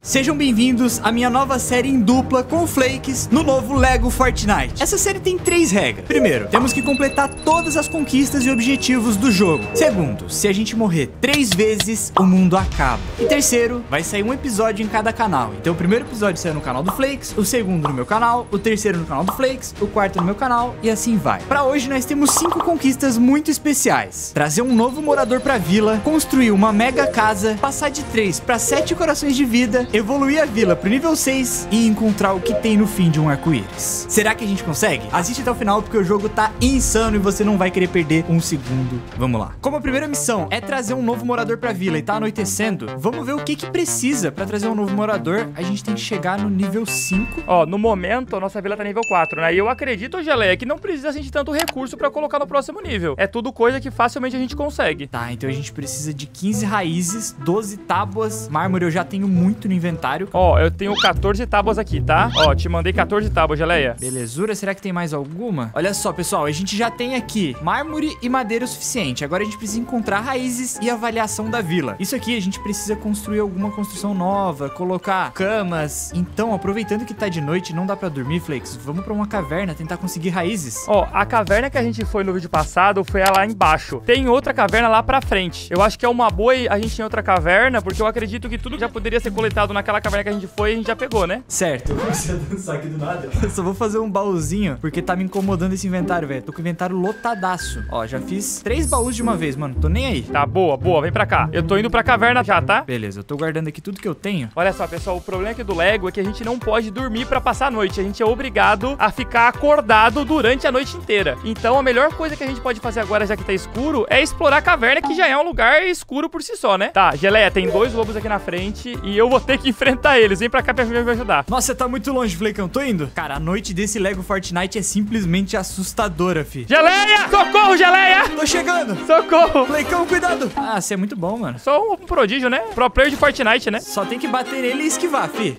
Sejam bem-vindos à minha nova série em dupla com o Flakes no novo Lego Fortnite. Essa série tem 3 regras. Primeiro, temos que completar todas as conquistas e objetivos do jogo. Segundo, se a gente morrer 3 vezes, o mundo acaba. E terceiro, vai sair um episódio em cada canal. Então o primeiro episódio sai no canal do Flakes, o segundo no meu canal, o terceiro no canal do Flakes, o quarto no meu canal e assim vai. Pra hoje nós temos 5 conquistas muito especiais. Trazer um novo morador pra vila, construir uma mega casa, passar de 3 para 7 corações de vida, evoluir a vila pro nível 6 e encontrar o que tem no fim de um arco-íris. Será que a gente consegue? Assiste até o final porque o jogo tá insano e você não vai querer perder um segundo. Vamos lá. Como a primeira missão é trazer um novo morador pra vila e tá anoitecendo, vamos ver o que precisa pra trazer um novo morador. A gente tem que chegar no nível 5. Ó, no momento a nossa vila tá nível 4, né? E eu acredito, Geleia, que não precisa de tanto recurso pra colocar no próximo nível. É tudo coisa que facilmente a gente consegue. Tá, então a gente precisa de 15 raízes, 12 tábuas, mármore eu já tenho muito no inventário. Ó, eu tenho 14 tábuas aqui, tá? Ó, te mandei 14 tábuas, Geleia. Belezura, será que tem mais alguma? Olha só, pessoal, a gente já tem aqui mármore e madeira o suficiente. Agora a gente precisa encontrar raízes e avaliação da vila. Isso aqui a gente precisa construir alguma construção nova, colocar camas. Então, aproveitando que tá de noite, não dá pra dormir, Flakes, vamos pra uma caverna tentar conseguir raízes. Ó, a caverna que a gente foi no vídeo passado foi lá embaixo. Tem outra caverna lá pra frente. Eu acho que é uma boa a gente ir em outra caverna, porque eu acredito que tudo já poderia ser coletado naquela caverna que a gente foi e a gente já pegou, né? Certo. Eu comecei a dançar aqui do nada. Eu só vou fazer um baúzinho, porque tá me incomodando esse inventário, velho. Tô com o inventário lotadaço. Ó, já fiz 3 baús de uma vez, mano. Tô nem aí. Tá, boa, boa. Vem pra cá. Eu tô indo pra caverna já, tá? Beleza, eu tô guardando aqui tudo que eu tenho. Olha só, pessoal, o problema aqui do Lego é que a gente não pode dormir pra passar a noite. A gente é obrigado a ficar acordado durante a noite inteira. Então, a melhor coisa que a gente pode fazer agora, já que tá escuro, é explorar a caverna, que já é um lugar escuro por si só, né? Tá, Geleia, tem 2 lobos aqui na frente e eu vou ter que enfrentar eles. Vem pra cá pra me ajudar. Nossa, você tá muito longe, Flakão. Tô indo. Cara, a noite desse Lego Fortnite é simplesmente assustadora, fi. Geleia! Socorro, Geleia! Tô chegando. Socorro! Flakão, cuidado. Ah, você é muito bom, mano. Sou um prodígio, né? Pro player de Fortnite, né? Só tem que bater nele e esquivar, fi.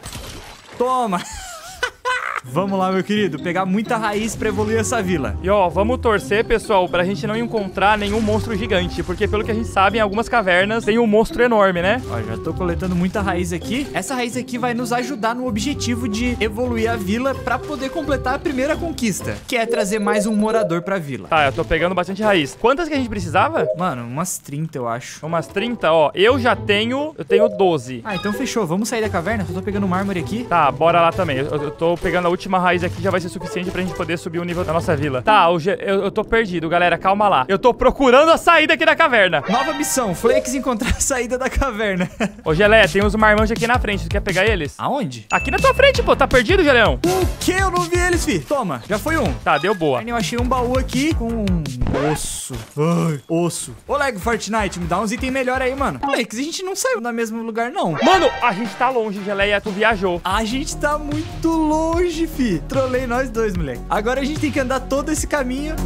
Toma. Vamos lá, meu querido, pegar muita raiz pra evoluir essa vila. E ó, vamos torcer, pessoal, pra gente não encontrar nenhum monstro gigante, porque pelo que a gente sabe, em algumas cavernas tem um monstro enorme, né? Ó, já tô coletando muita raiz aqui. Essa raiz aqui vai nos ajudar no objetivo de evoluir a vila pra poder completar a primeira conquista, que é trazer mais um morador pra vila. Tá, eu tô pegando bastante raiz. Quantas que a gente precisava? Mano, umas 30, eu acho. Umas 30, ó. Eu tenho 12. Ah, então fechou. Vamos sair da caverna? Eu tô pegando mármore aqui. Tá, bora lá também. Eu tô pegando a última raiz aqui, já vai ser suficiente pra gente poder subir o nível da nossa vila. Tá, eu tô perdido, galera. Calma lá. Eu tô procurando a saída aqui da caverna. Nova missão, Flakes encontrar a saída da caverna. Ô, Geleia, tem uns marmanjos aqui na frente. Tu quer pegar eles? Aonde? Aqui na tua frente, pô. Tá perdido, Geleão? O quê? Eu não vi eles, fi. Toma, já foi um. Tá, deu boa. Eu achei um baú aqui com um osso. Ai, osso. Ô, Lego Fortnite, me dá uns itens melhor aí, mano. Flakes, a gente não saiu no mesmo lugar, não. Mano, a gente tá longe, Geleia. Tu viajou. A gente tá muito longe, fi. Trolei nós dois, moleque. Agora a gente tem que andar todo esse caminho.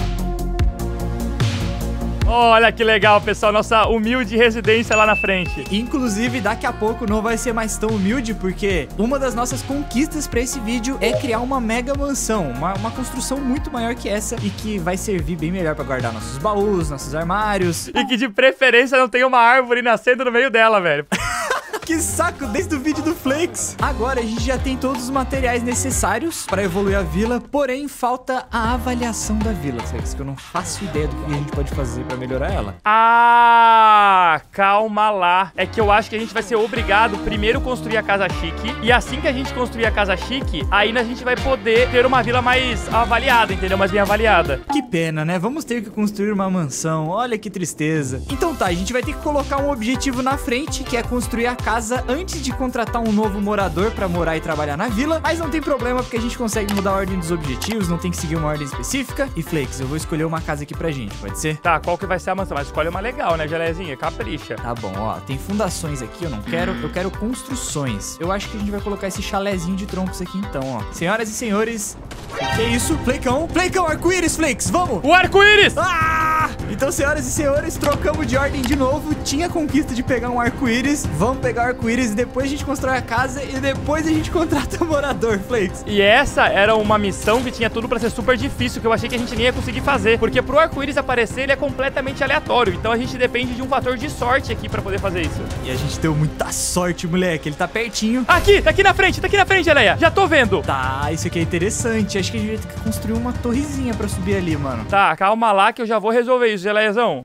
Olha que legal, pessoal. Nossa humilde residência lá na frente. Inclusive, daqui a pouco não vai ser mais tão humilde, porque uma das nossas conquistas pra esse vídeo é criar uma mega mansão. Uma construção muito maior que essa e que vai servir bem melhor pra guardar nossos baús, nossos armários. E que de preferência não tenha uma árvore nascendo no meio dela, velho. Que saco, desde o vídeo do Flakes. Agora a gente já tem todos os materiais necessários para evoluir a vila, porém falta a avaliação da vila, Flakes, que eu não faço ideia do que a gente pode fazer para melhorar ela. Ah, calma lá. É que eu acho que a gente vai ser obrigado primeiro construir a casa chique, e assim que a gente construir a casa chique, aí a gente vai poder ter uma vila mais avaliada, entendeu? Mais bem avaliada. Que pena, né? Vamos ter que construir uma mansão. Olha que tristeza. Então tá, a gente vai ter que colocar um objetivo na frente, que é construir a casa antes de contratar um novo morador pra morar e trabalhar na vila, mas não tem problema porque a gente consegue mudar a ordem dos objetivos, não tem que seguir uma ordem específica. E Flakes, eu vou escolher uma casa aqui pra gente, pode ser? Tá, qual que vai ser a mansão? Mas escolhe uma legal, né, Geleiazinha? Capricha. Tá bom, ó, tem fundações aqui, eu não quero, eu quero construções. Eu acho que a gente vai colocar esse chalézinho de troncos aqui então, ó. Senhoras e senhores, o que é isso? Flakão, arco-íris, Flakes, vamos! O arco-íris! Ah! Então, senhoras e senhores, trocamos de ordem de novo. Tinha a conquista de pegar um arco-íris. Vamos pegar o arco-íris e depois a gente constrói a casa e depois a gente contrata o morador, Flakes. E essa era uma missão que tinha tudo pra ser super difícil, que eu achei que a gente nem ia conseguir fazer. Porque pro arco-íris aparecer, ele é completamente aleatório. Então a gente depende de um fator de sorte aqui pra poder fazer isso. E a gente deu muita sorte, moleque. Ele tá pertinho. Aqui, tá aqui na frente, Geleia. Já tô vendo. Tá, isso aqui é interessante. Acho que a gente vai ter que construir uma torrezinha pra subir ali, mano. Tá, calma lá que eu já vou resolver isso, Geleiazão.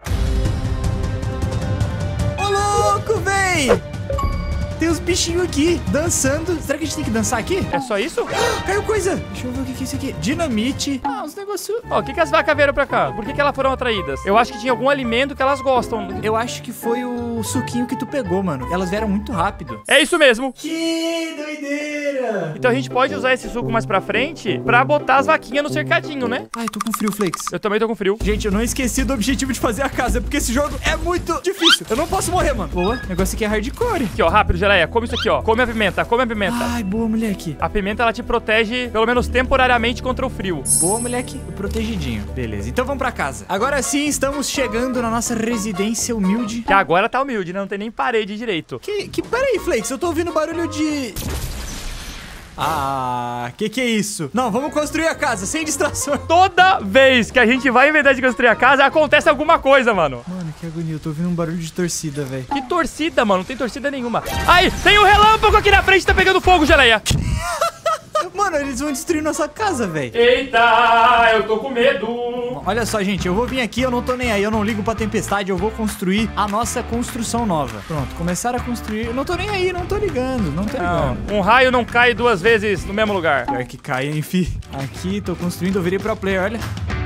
Ô, louco, véi! Tem uns bichinhos aqui, dançando. Será que a gente tem que dançar aqui? É só isso? Caiu coisa. Deixa eu ver o que é isso aqui. Dinamite. Ah, uns negócios. Ó, o que as vacas vieram pra cá? Por que elas foram atraídas? Eu acho que tinha algum alimento que elas gostam. Eu acho que foi o suquinho que tu pegou, mano. Elas vieram muito rápido. É isso mesmo. Que doideira. Então a gente pode usar esse suco mais pra frente pra botar as vaquinhas no cercadinho, né? Ai, tô com frio, Flakes. Eu também tô com frio. Gente, eu não esqueci do objetivo de fazer a casa, porque esse jogo é muito difícil. Eu não posso morrer, mano. Boa, o negócio aqui é hardcore. Aqui, ó, rápido, Geleia. Come isso aqui, ó. Come a pimenta, come a pimenta. Ai, boa, moleque. A pimenta, ela te protege, pelo menos temporariamente, contra o frio. Boa, moleque. Protegidinho. Beleza, então vamos pra casa. Agora sim, estamos chegando na nossa residência humilde. Que agora tá humilde, né? Não tem nem parede direito. Peraí, Flakes, eu tô ouvindo barulho de... Ah, que é isso? Não, vamos construir a casa, sem distração. Toda vez que a gente vai inventar de construir a casa, acontece alguma coisa, mano. Mano, que agonia, eu tô ouvindo um barulho de torcida, velho. Que torcida, mano? Não tem torcida nenhuma. Ai, tem um relâmpago aqui na frente, tá pegando fogo, Geleia. Mano, eles vão destruir nossa casa, velho. Eita, eu tô com medo. Olha só, gente, eu vou vir aqui, eu não tô nem aí, eu não ligo pra tempestade, eu vou construir a nossa construção nova. Pronto, começaram a construir, eu não tô nem aí, não tô ligando, não tô ligando. Um raio não cai duas vezes no mesmo lugar. Pior que cai, hein, fi. Aqui, tô construindo, eu virei pro player, olha.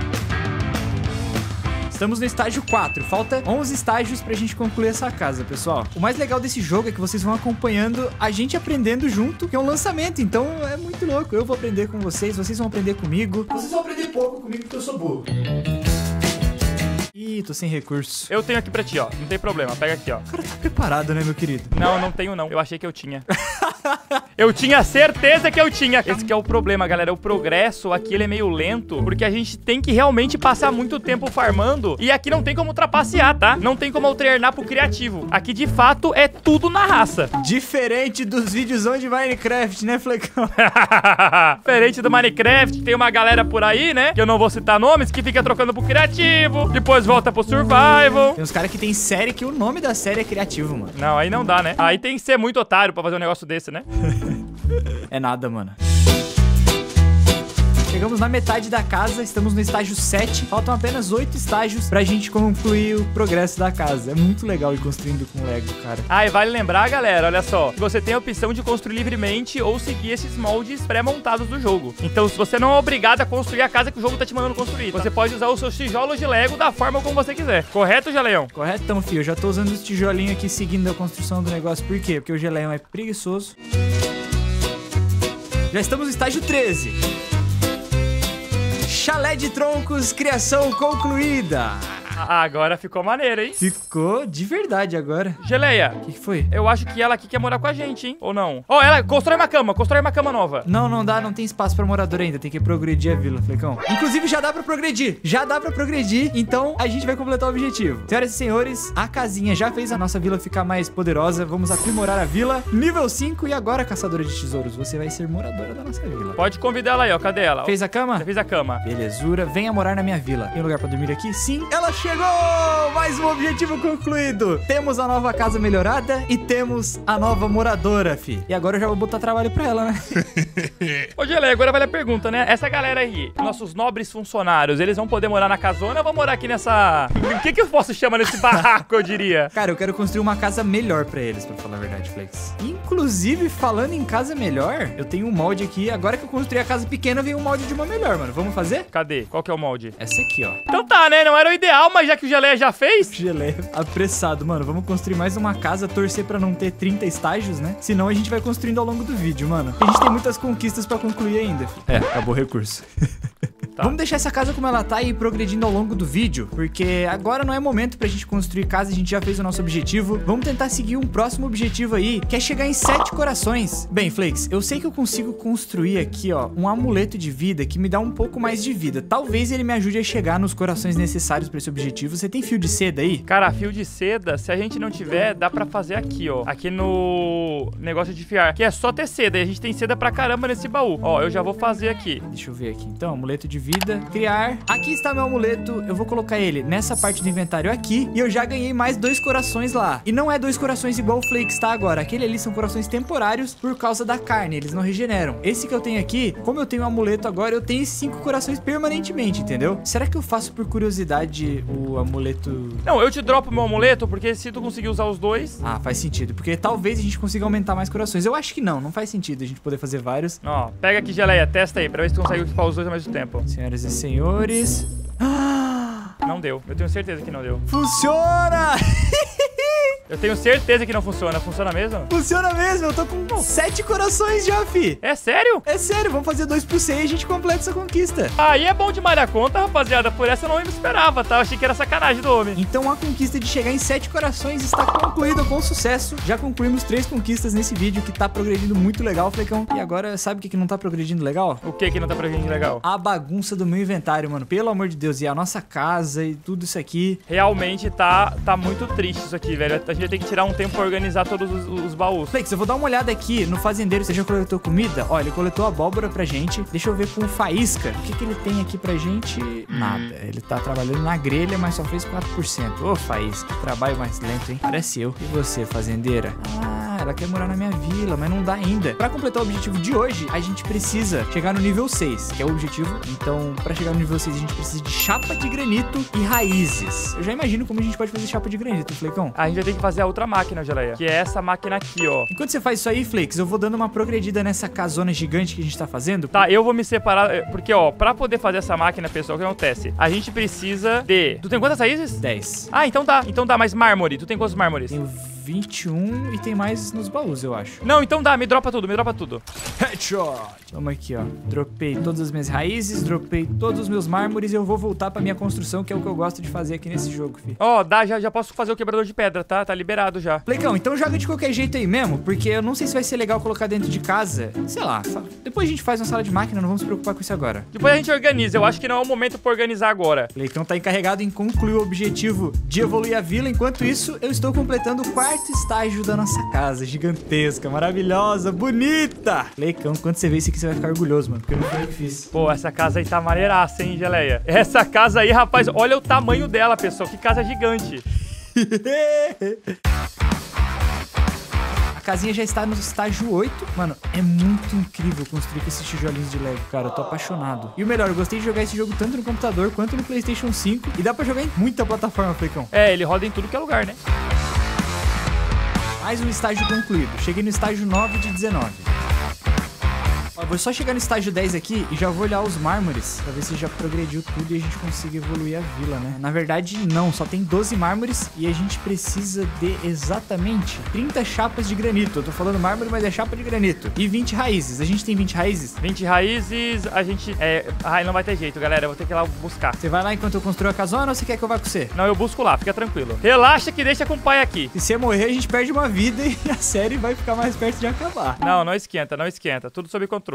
Estamos no estágio 4, falta 11 estágios pra gente concluir essa casa, pessoal. O mais legal desse jogo é que vocês vão acompanhando a gente aprendendo junto, que é um lançamento, então é muito louco. Eu vou aprender com vocês vão aprender comigo. Vocês vão aprender pouco comigo porque eu sou burro. Ih, tô sem recurso. Eu tenho aqui pra ti, ó. Não tem problema. Pega aqui, ó. O cara tá preparado, né, meu querido? Não, não tenho, não. Eu achei que eu tinha. Eu tinha certeza que eu tinha. Esse que é o problema, galera. O progresso aqui, ele é meio lento, porque a gente tem que realmente passar muito tempo farmando. E aqui não tem como trapacear, tá? Não tem como alternar pro criativo. Aqui, de fato, é tudo na raça. Diferente dos vídeos de Minecraft, né, Flecão? Diferente do Minecraft, tem uma galera por aí, né? Que eu não vou citar nomes, que fica trocando pro criativo. Depois volta pro survival. Tem uns caras que tem série que o nome da série é criativo, mano. Não, aí não dá, né? Aí tem que ser muito otário pra fazer um negócio desse, né? É nada, mano. Chegamos na metade da casa, estamos no estágio 7. Faltam apenas 8 estágios pra gente concluir o progresso da casa. É muito legal ir construindo com Lego, cara. Ah, e vale lembrar, galera, olha só. Você tem a opção de construir livremente ou seguir esses moldes pré-montados do jogo. Então, se você não é obrigado a construir a casa que o jogo tá te mandando construir, tá? Você pode usar os seus tijolos de Lego da forma como você quiser. Correto, Geleão? Corretão, filho. Eu já tô usando os tijolinhos aqui seguindo a construção do negócio. Por quê? Porque o Geleão é preguiçoso. Já estamos no estágio 13. Chalé de troncos, criação concluída. Agora ficou maneiro, hein? Ficou de verdade agora. Geleia. O que foi? Eu acho que ela aqui quer morar com a gente, hein? Ou não? Ó, ela constrói uma cama nova. Não dá, não tem espaço pra morador ainda. Tem que progredir a vila, Flecão. Inclusive, já dá pra progredir. Então, a gente vai completar o objetivo. Senhoras e senhores, a casinha já fez a nossa vila ficar mais poderosa. Vamos aprimorar a vila. Nível 5 e agora, caçadora de tesouros, você vai ser moradora da nossa vila. Pode convidar ela aí, ó. Cadê ela? Fez a cama? Já fez a cama. Belezura. Venha morar na minha vila. Tem lugar pra dormir aqui? Sim. Ela chegou! Mais um objetivo concluído. Temos a nova casa melhorada e temos a nova moradora, fi. E agora eu já vou botar trabalho pra ela, né? Ô, Geleia, agora vale a pergunta, né? Essa galera aí, nossos nobres funcionários, eles vão poder morar na casona ou vão morar aqui nessa... O que eu posso chamar nesse barraco, eu diria? Cara, eu quero construir uma casa melhor pra eles, pra falar a verdade, Flex. Inclusive, falando em casa melhor, eu tenho um molde aqui. Agora que eu construí a casa pequena, vem um molde de uma melhor, mano. Vamos fazer? Cadê? Qual que é o molde? Essa aqui, ó. Então tá, né? Não era o ideal, mas já que o Geleia já fez... Geleia apressado, mano. Vamos construir mais uma casa, torcer pra não ter 30 estágios, né? Senão a gente vai construindo ao longo do vídeo, mano. A gente tem muitas conquistas pra concluir ainda, filho. É, acabou o recurso. Tá. Vamos deixar essa casa como ela tá e ir progredindo ao longo do vídeo, porque agora não é momento pra gente construir casa, a gente já fez o nosso objetivo. Vamos tentar seguir um próximo objetivo aí, que é chegar em 7 corações. Bem, Flakes, eu sei que eu consigo construir aqui, ó, um amuleto de vida que me dá um pouco mais de vida. Talvez ele me ajude a chegar nos corações necessários pra esse objetivo. Você tem fio de seda aí? Cara, fio de seda, se a gente não tiver, dá pra fazer aqui, ó. Aqui no negócio de fiar, que é só ter seda. E a gente tem seda pra caramba nesse baú. Ó, eu já vou fazer aqui. Deixa eu ver aqui. Então, amuleto de vida, criar. Aqui está meu amuleto. Eu vou colocar ele nessa parte do inventário aqui. E eu já ganhei mais 2 corações lá. E não é 2 corações igual o Flakes tá agora. Aquele ali são corações temporários por causa da carne. Eles não regeneram. Esse que eu tenho aqui, como eu tenho um amuleto agora, eu tenho 5 corações permanentemente, entendeu? Será que eu faço por curiosidade o amuleto? Não, eu te dropo meu amuleto, porque se tu conseguir usar os 2... Ah, faz sentido. Porque talvez a gente consiga aumentar mais corações. Eu acho que não faz sentido a gente poder fazer vários. Ó, pega aqui, Geleia, testa aí, pra ver se tu consegue equipar os 2 ao mesmo tempo. Senhoras e senhores... Não deu, eu tenho certeza que não deu. Funciona! Eu tenho certeza que não funciona. Funciona mesmo? Funciona mesmo, eu tô com 7 corações já, fi. É sério? É sério, vamos fazer 2 por 100 e a gente completa essa conquista. Aí é bom demais da conta, rapaziada. Por essa eu não me esperava, tá? Eu achei que era sacanagem do homem. Então a conquista de chegar em 7 corações está concluída com sucesso. Já concluímos 3 conquistas nesse vídeo que tá progredindo muito legal, Flecão. E agora, sabe o que não tá progredindo legal? O que não tá progredindo legal? A bagunça do meu inventário, mano. Pelo amor de Deus. E a nossa casa e tudo isso aqui. Realmente tá muito triste isso aqui, velho. A gente vai ter que tirar um tempo pra organizar todos os baús. Flakes, eu vou dar uma olhada aqui no fazendeiro. Você já coletou comida? Ó, ele coletou abóbora pra gente. Deixa eu ver com o Faísca. O que ele tem aqui pra gente? Nada. Ele tá trabalhando na grelha, mas só fez 4%. Ô, Faísca, que trabalho mais lento, hein? Parece eu. E você, fazendeira? Ah, ela quer morar na minha vila, mas não dá ainda. Pra completar o objetivo de hoje, a gente precisa chegar no nível 6, que é o objetivo. Então, pra chegar no nível 6, a gente precisa de chapa de granito e raízes. Eu já imagino como a gente pode fazer chapa de granito, Flecão. A gente vai ter que fazer a outra máquina, Geleia, que é essa máquina aqui, ó. Enquanto você faz isso aí, Flakes, eu vou dando uma progredida nessa casona gigante que a gente tá fazendo. Tá, eu vou me separar, porque, ó, pra poder fazer essa máquina, pessoal, o que acontece? A gente precisa de... Tu tem quantas raízes? 10. Ah, então dá. Então dá, mais mármore. Tu tem quantos mármores? Tenho 21 e tem mais nos baús, eu acho. Não, então dá, me dropa tudo, me dropa tudo. Headshot! Vamos aqui, ó. Dropei todas as minhas raízes, dropei todos os meus mármores e eu vou voltar pra minha construção, que é o que eu gosto de fazer aqui nesse jogo, fi. Ó, dá, já posso fazer o quebrador de pedra, tá? Tá liberado já. Flecão, então joga de qualquer jeito aí mesmo, porque eu não sei se vai ser legal colocar dentro de casa. Sei lá, depois a gente faz uma sala de máquina, não vamos se preocupar com isso agora. Depois a gente organiza, eu acho que não é o momento pra organizar agora. Flecão tá encarregado em concluir o objetivo de evoluir a vila. Enquanto isso, eu estou completando o 4º estágio da nossa casa, gigantesca, maravilhosa, bonita. Flecão, quando você ver isso aqui, você vai ficar orgulhoso, mano, porque não foi eu que fiz. Pô, essa casa aí tá maneiraça, hein, Geleia? Essa casa aí, rapaz, olha o tamanho dela, pessoal, que casa gigante. A casinha já está no estágio 8. Mano, é muito incrível construir com esses tijolinhos de Lego, cara. Eu tô apaixonado. E o melhor, eu gostei de jogar esse jogo tanto no computador quanto no PlayStation 5. E dá pra jogar em muita plataforma, Flecão. É, ele roda em tudo que é lugar, né? Mais um estágio concluído. Cheguei no estágio 9 de 19. Ó, vou só chegar no estágio 10 aqui e já vou olhar os mármores pra ver se já progrediu tudo e a gente consiga evoluir a vila, né? Na verdade, não. Só tem 12 mármores e a gente precisa de exatamente 30 chapas de granito. Eu tô falando mármore, mas é chapa de granito. E 20 raízes. A gente tem 20 raízes? 20 raízes, a gente... Ai, não vai ter jeito, galera. Eu vou ter que ir lá buscar. Você vai lá enquanto eu construo a casona ou você quer que eu vá com você? Não, eu busco lá. Fica tranquilo. Relaxa que deixa com o pai aqui. Se você morrer, a gente perde uma vida e a série vai ficar mais perto de acabar. Não, não esquenta, não esquenta. Tudo sob controle.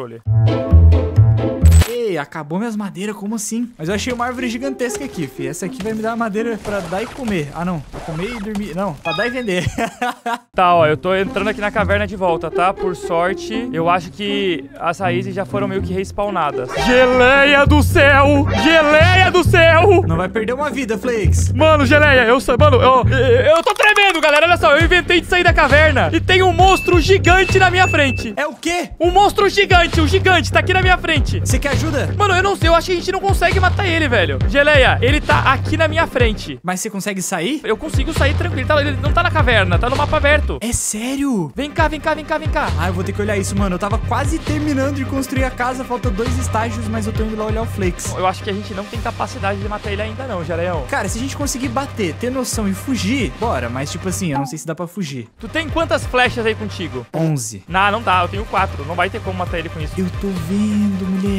Ei, acabou minhas madeiras, como assim? Mas eu achei uma árvore gigantesca aqui, fi. Essa aqui vai me dar madeira pra dar e comer. Ah, não. Pra comer e dormir. Não, pra dar e vender. Tá, ó, eu tô entrando aqui na caverna de volta, tá? Por sorte, eu acho que as raízes já foram meio que respawnadas. Geleia do céu! Geleia do céu! Não vai perder uma vida, Flakes. Mano, Geleia, eu tô tremendo, galera. Olha só, eu inventei de sair da caverna e tem um monstro gigante na minha frente. É o quê? Um monstro gigante, o gigante tá aqui na minha frente. Você quer ajuda? Mano, eu não sei, eu acho que a gente não consegue matar ele, velho. Geleia, ele tá aqui na minha frente. Mas você consegue sair? Eu consigo sair tranquilo, ele não tá na caverna, tá no mapa aberto. É sério? Vem cá, vem cá, vem cá, vem cá. Ah, eu vou ter que olhar isso, mano. Eu tava quase terminando de construir a casa, faltam 2 estágios, mas eu tô indo lá olhar o Flakes. Eu acho que a gente não tem capacidade de matar ele ainda não, Geleião. Cara, se a gente conseguir bater, ter noção e fugir, bora. Mas tipo assim, eu não sei se dá pra fugir. Tu tem quantas flechas aí contigo? 11. Não dá, eu tenho 4. Não vai ter como matar ele com isso. Eu tô vendo, moleque.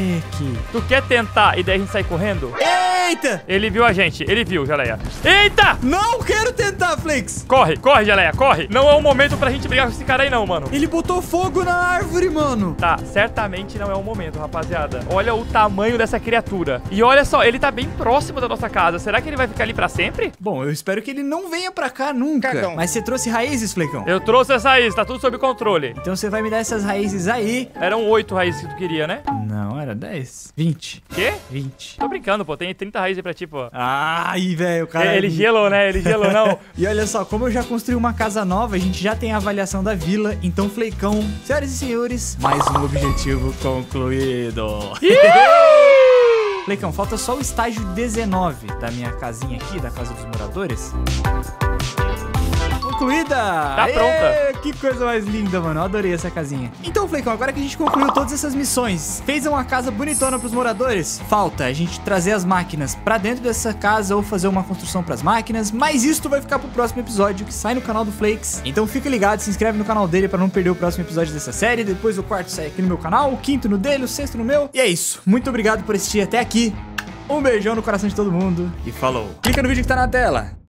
Tu quer tentar e daí a gente sai correndo? Eita! Ele viu a gente, ele viu, Geleia. Eita! Não quero tentar, Flakes. Corre, corre, Geleia, corre. Não é o momento pra gente brigar com esse cara aí não, mano. Ele botou fogo na árvore, mano. Tá, certamente não é o momento, rapaziada. Olha o tamanho dessa criatura. E olha só, ele tá bem próximo da nossa casa. Será que ele vai ficar ali pra sempre? Bom, eu espero que ele não venha pra cá nunca. Cagão. Mas você trouxe raízes, Flecão? Eu trouxe essa raiz, tá tudo sob controle. Então você vai me dar essas raízes aí. Eram 8 raízes que tu queria, né? Não, era 10. 20. Quê? 20. Tô brincando, pô. Tem 30 raízes pra ti, pô. Ai, velho, o cara... Ele gelou, né? Ele gelou, não. E olha só, como eu já construí uma casa nova, a gente já tem a avaliação da vila. Então, Flecão, senhoras e senhores, mais um objetivo concluído. Flecão, falta só o estágio 19 da minha casinha aqui, da casa dos moradores. Concluída! Tá pronta. Que coisa mais linda, mano. Eu adorei essa casinha. Então, Flecão, agora que a gente concluiu todas essas missões, fez uma casa bonitona pros moradores, falta a gente trazer as máquinas pra dentro dessa casa ou fazer uma construção pras máquinas, mas isso vai ficar pro próximo episódio que sai no canal do Flakes. Então fica ligado, se inscreve no canal dele pra não perder o próximo episódio dessa série. Depois o quarto sai aqui no meu canal, o quinto no dele, o sexto no meu. E é isso. Muito obrigado por assistir até aqui. Um beijão no coração de todo mundo e falou. Clica no vídeo que tá na tela.